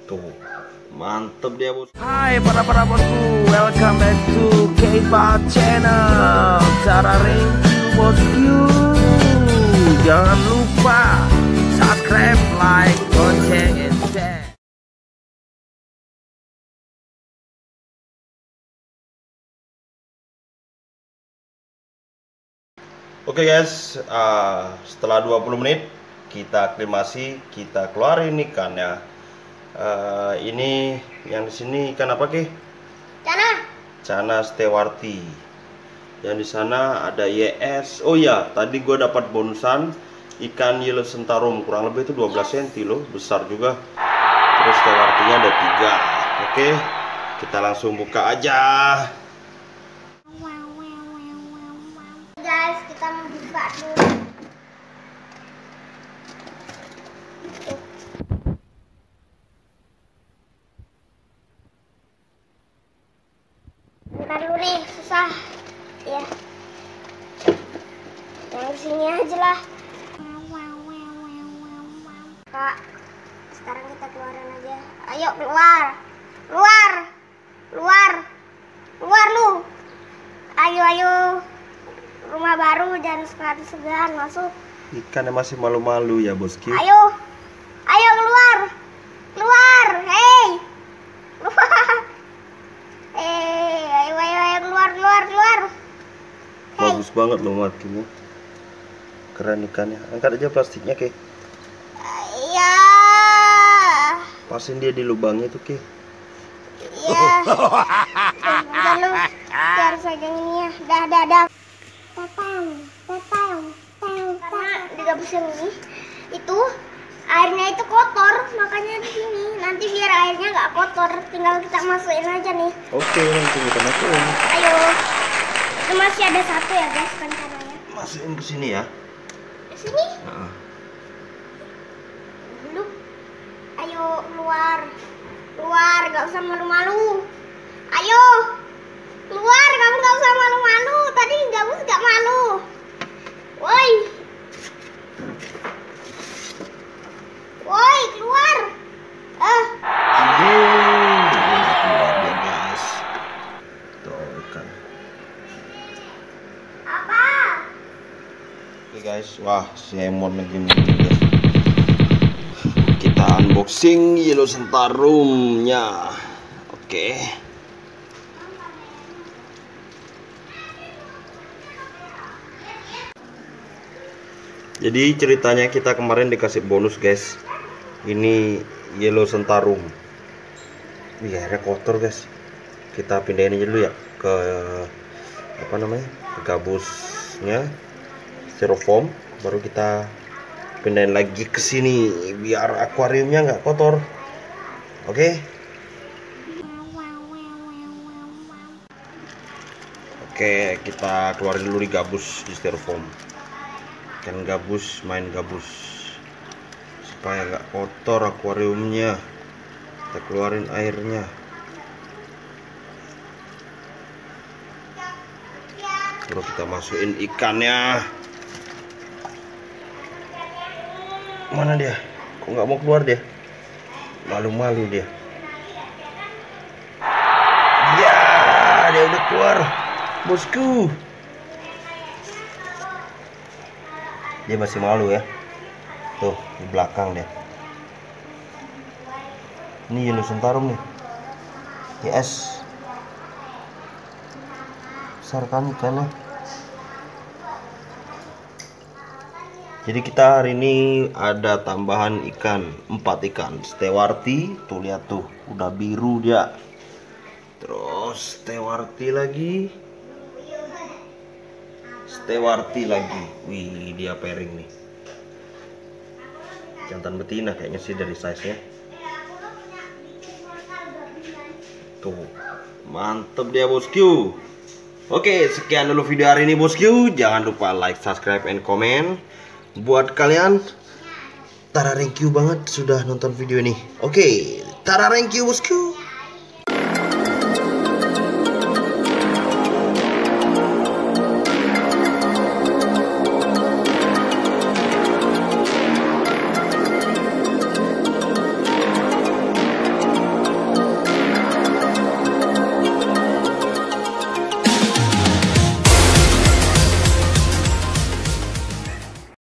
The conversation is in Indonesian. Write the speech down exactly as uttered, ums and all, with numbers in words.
Tuh, mantep dia bos. Hai para para bosku, welcome back to K-pop channel. Cara review bosku. Jangan lupa subscribe, like, lonceng, and share. Oke guys, uh, setelah dua puluh menit kita aklimasi, kita keluarin ikannya. Uh, ini yang di sini ikan apa Ki? Cana. Cana stewarti. Yang di sana ada Y S. Oh ya, tadi gue dapat bonusan ikan yellow sentarum, kurang lebih itu dua belas sentimeter loh, besar juga. Terus stewartinya ada tiga. Oke, kita langsung buka aja. Guys, kita mau buka dulu. Buka dulu nih, susah. Ya. Yang sini aja lah. Kak, sekarang kita keluarin aja. Ayo keluar. Keluar. Keluar. Keluar lu. Ayo ayo. Rumah baru jangan segan-segan masuk. Ikannya masih malu-malu ya bosku. Ayo, ayo keluar, keluar, hei, keluar, hei, ayo, ayo, ayo keluar, keluar, keluar. Hey. Bagus banget loh matimu. Keren ikannya. Angkat aja plastiknya Ki. Iya. Pasin dia di lubangnya tuh Ki. Iya. Udah lu, biar pegang ini ya. Dah, dah, dah. Tatang, tatang, tatang. Karena di gabus yang ini itu airnya itu kotor, makanya di sini nanti biar airnya nggak kotor, tinggal kita masukin aja nih. Oke, langsung kita masukin. Ayo, itu masih ada satu ya guys rencananya. Masukin ke sini ya. Di sini? Nah. Belum. Ayo keluar, keluar, nggak usah malu-malu. Ayo. Keluar, kamu gak usah malu-malu. Tadi gabus gak malu. Woi. Woi, keluar. Eh. Yeay, keluar dia guys. Tuh ikan. Apa? Oke guys, wah si Emon lagi nih guys. Kita unboxing yellow sentarumnya. Oke. Jadi ceritanya kita kemarin dikasih bonus guys. Ini yellow sentarum. Wih, airnya kotor guys. Kita pindahin aja dulu ya ke apa namanya? Ke gabusnya styrofoam, baru kita pindahin lagi ke sini biar akuariumnya nggak kotor. Oke. Oke, kita keluarin dulu di gabus di styrofoam. Ikan gabus, main gabus supaya nggak kotor akuariumnya. Kita keluarin airnya. Baru kita masukin ikannya. Mana dia? Kok nggak mau keluar dia? Malu-malu dia. Ya, dia udah keluar, bosku. Dia masih malu ya. Tuh di belakang dia. Ini yellow sentarum nih. Yes. Besar kan ikannya. Jadi kita hari ini ada tambahan ikan, empat ikan stewarti. Tuh lihat tuh, udah biru dia. Terus stewarti lagi. Stewarti lagi. Wih, dia pairing nih. Jantan betina kayaknya sih dari size-nya. Tuh, mantep dia bosku. Oke, sekian dulu video hari ini bosku. Jangan lupa like, subscribe, and comment. Buat kalian, Tara thank you banget sudah nonton video ini. Oke, Tara thank you bosku.